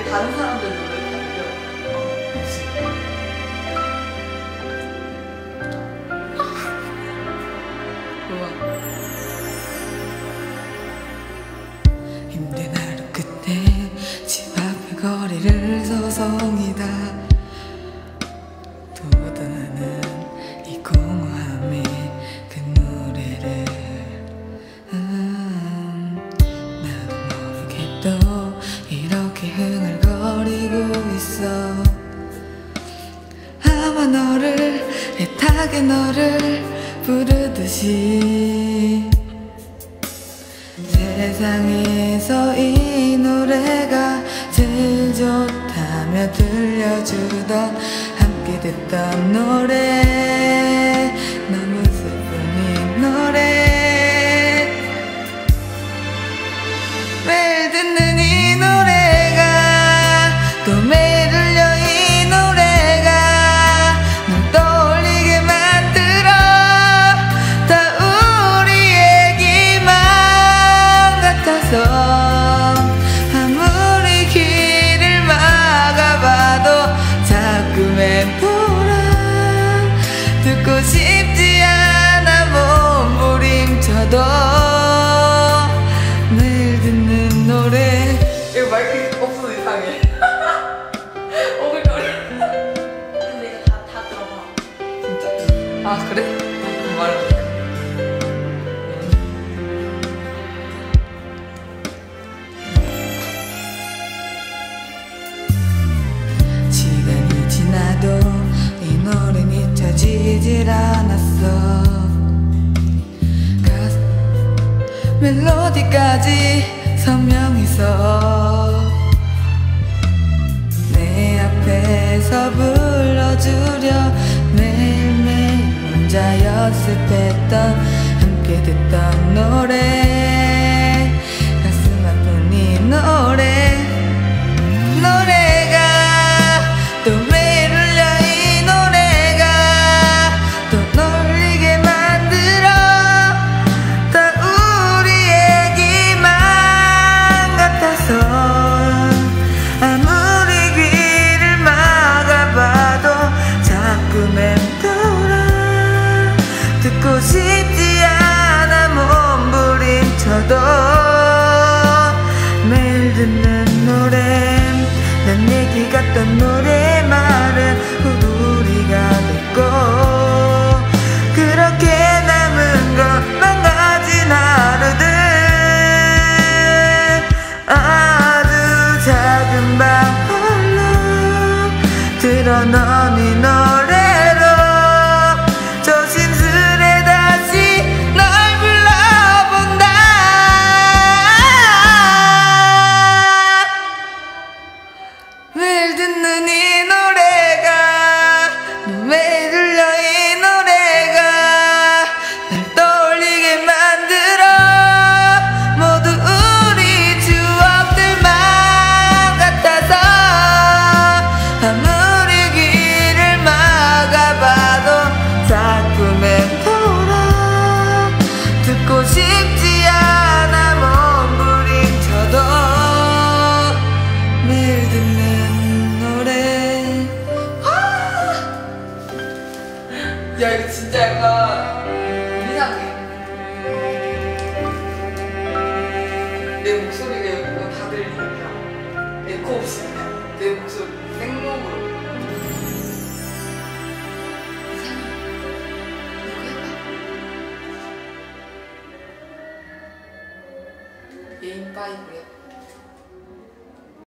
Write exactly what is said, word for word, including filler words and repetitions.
다른 사람들 노래 다 들려. 우와. 힘든 하루 끝에 집 앞의 거리를 서성이다 돋아나는 이 공허함에 그 노래를 음, 나도 모르게 또 이렇게 흥얼거리고 있어 아마 너를 애타게 너를 부르듯이 세상에서 이 노래가 제일 좋다며 들려주던 함께 듣던 노래 너무 슬픈 이 노래 매일 듣는 이 노래가 또 매일 들려 이 노래가 널 떠올리게 만들어 다 우리 얘기만 같아서 아무리 길을 막아봐도 자꾸 맴돌아 듣고 싶지 않아 몸부림쳐도 매일 듣는 노래 이거 마이크 없어도 이상해. 오글거려. 근데 이거 다, 다 들어가. 진짜? 아 그래? 아, 그럼 말해볼게. 시간이 지나도 이 노래는 잊혀지질 않았어 가사 멜로디까지 선명해서 내 앞에서 불러주려 매일매일 혼자 연습했던 함께 듣던 노래 가슴 아픈 이 노래 노래가 또 매일 울려 이 노래가 또 놀리게 만들어 다 우리 얘기만 같아서 아무리 귀를 막아봐도 자꾸 맴돌아 듣고 싶지 않아 몸부림쳐도 매일 듣는 노래 난 얘기 같던 노래말은 우리가 됐고 그렇게 남은 것만 가진 하루들 아주 작은 방 홀로 들어놓은 이 노래로 조심스레 다시 널 불러본다 매일 듣는 이 노래가 매일 들려 이 노래가 날 떠올리게 만들어 모두 우리 추억들만 같아서 아무리 귀를 막아봐도 자꾸 맴돌아 듣고 싶지 않아 몸부림쳐도 매일 듣는 노래 야 이거 진짜 약간 이상해. 내 목소리가 이거 다 들리니까 에코 없이 내 목소리 생목으로. 예인 파이브야.